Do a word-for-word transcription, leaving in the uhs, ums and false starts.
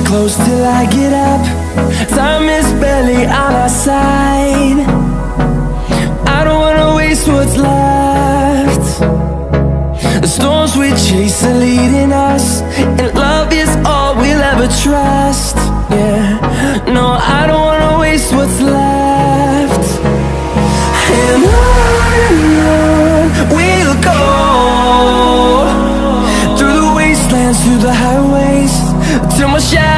close till I get up. Time is barely on our side. I don't wanna waste what's left. The storms we chase are leading us, and love is all we'll ever trust. Yeah, no, I don't wanna waste what's left. And on and on we'll go, through the wastelands, through the highways, till my shadow